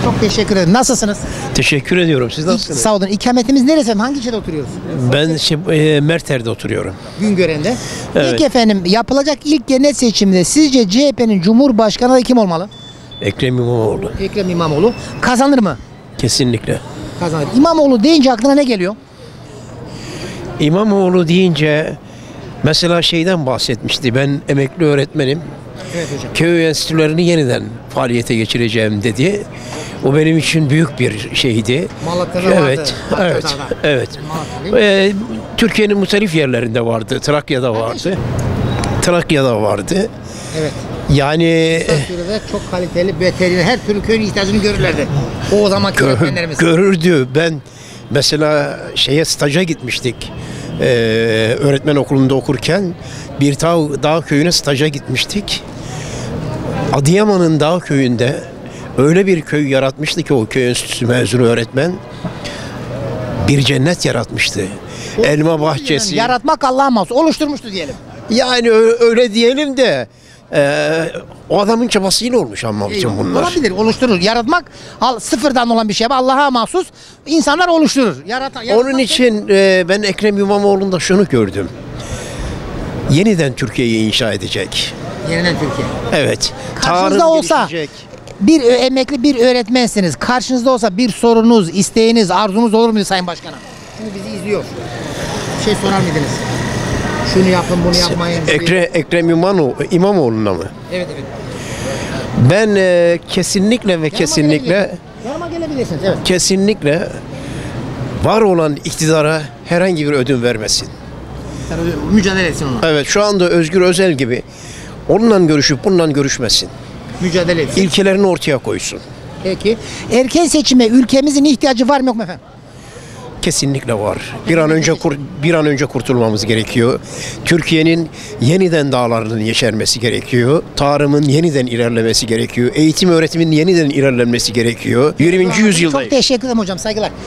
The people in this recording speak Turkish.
Çok teşekkür ederim. Nasılsınız? Teşekkür ediyorum. Siz nasılsınız? Sağ olun. İkametimiz neresi efendim? Hangi ilçede oturuyoruz? Ben Merter'de oturuyorum. Güngören'de. Evet. Peki efendim, yapılacak ilk genel seçimde sizce CHP'nin Cumhurbaşkanı adayı kim olmalı? Ekrem İmamoğlu. Ekrem İmamoğlu. Kazanır mı? Kesinlikle. Kazanır. İmamoğlu deyince aklına ne geliyor? İmamoğlu deyince mesela şeyden bahsetmişti. Ben emekli öğretmenim. Evet hocam. Köy enstitülerini yeniden faaliyete geçireceğim dedi. O benim için büyük bir şeydi. Malatya'da Evet, vardı. evet, Malatya'da. evet. Malatya değil mi? Türkiye'nin muhtelif yerlerinde vardı. Trakya'da vardı. Trakya'da vardı. Evet. Yani Kısa sürede çok kaliteli veteriner her türlü köyün ihtiyacını görürlerdi. O zamanki öğretmenlerimiz. görürdü. Ben mesela staja gitmiştik. Öğretmen okulunda okurken bir dağ köyüne staja gitmiştik. Adıyaman'ın dağ köyünde öyle bir köy yaratmıştı ki o köy enstitüsü mezunu öğretmen bir cennet yaratmıştı. Elma bahçesi. Yaratmak Allah'a mahsus. Oluşturmuştu diyelim. Yani öyle diyelim de o adamın çabasıyla olmuş ama bütün bunlar. Olabilir, oluşturur. Yaratmak sıfırdan olan bir şey. Allah'a mahsus. İnsanlar oluşturur. Onun için ben Ekrem İmamoğlu'nda şunu gördüm. Yeniden Türkiye'yi inşa edecek. Yeniden Türkiye. Evet. Karşınızda Tarım olsa gelişecek. bir emekli bir öğretmensiniz. Karşınızda olsa bir sorunuz, isteğiniz, arzunuz olur muydu Sayın Başkanım? Şimdi bizi izliyor. Bir şey sorar mıydınız? Şunu yapın, bunu yapmayın. Ekrem İmamoğlu'na mı? Evet, evet. Ben kesinlikle ve kesinlikle Yanıma gelebilirsiniz. Evet. kesinlikle var olan iktidara herhangi bir ödün vermesin. Sen mücadele etsin onunla. Evet, şu anda Özgür Özel gibi onunla görüşüp bununla görüşmesin. Mücadele etsin. İlkelerini ortaya koysun. Peki. Erken seçime ülkemizin ihtiyacı var mı yok mu efendim? Kesinlikle var. Bir an önce kurtulmamız gerekiyor. Türkiye'nin yeniden dağlarının yeşermesi gerekiyor. Tarımın yeniden ilerlemesi gerekiyor. Eğitim öğretimin yeniden ilerlenmesi gerekiyor. 20. yüzyıldayız. Çok teşekkür ederim hocam. Saygılar.